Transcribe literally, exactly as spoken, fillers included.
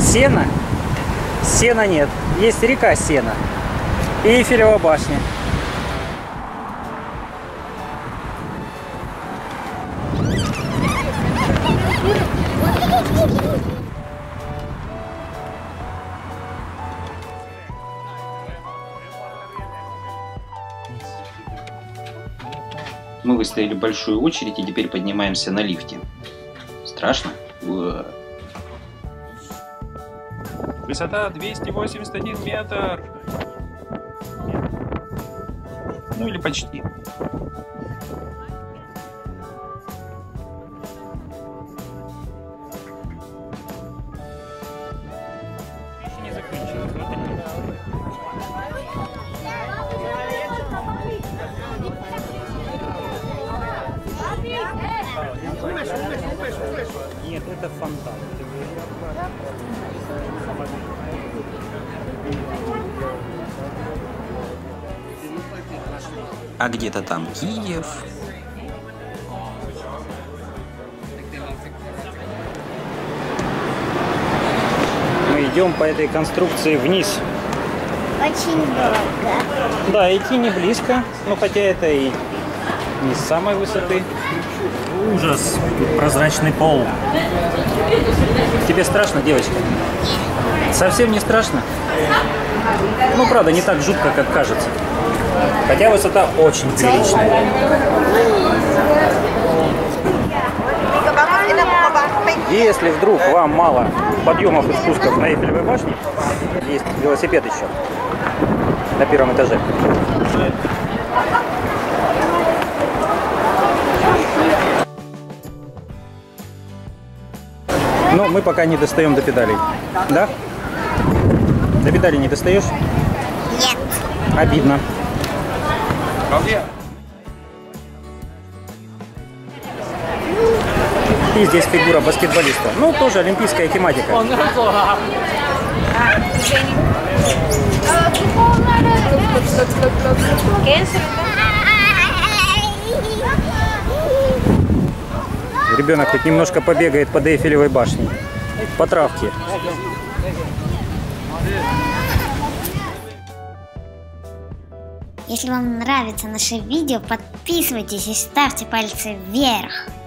Сена? Сена нет. Есть река Сена. И Эйфелева башня. Мы выстояли большую очередь и теперь поднимаемся на лифте. Страшно? Уа. Высота двести восемьдесят один метр. Ну или почти. Еще не закончилось. Нет, это фонтан. А где-то там Киев. Мы идем по этой конструкции вниз. Очень долго. Да, идти не близко, но хотя это и не с самой высоты. Ужас, тут прозрачный пол. Тебе страшно, девочка? Совсем не страшно? Ну, правда, не так жутко, как кажется. Хотя высота очень приличная. Если вдруг вам мало подъемов и спусков на Эйфелевой башне, есть велосипед еще на первом этаже. Но мы пока не достаем до педалей. Да? До педалей не достаешь? Нет. Обидно. И здесь фигура баскетболиста. Ну, тоже олимпийская тематика. Ребенок хоть немножко побегает под Эйфелевой башней. По травке. Если вам нравится наше видео, подписывайтесь и ставьте пальцы вверх.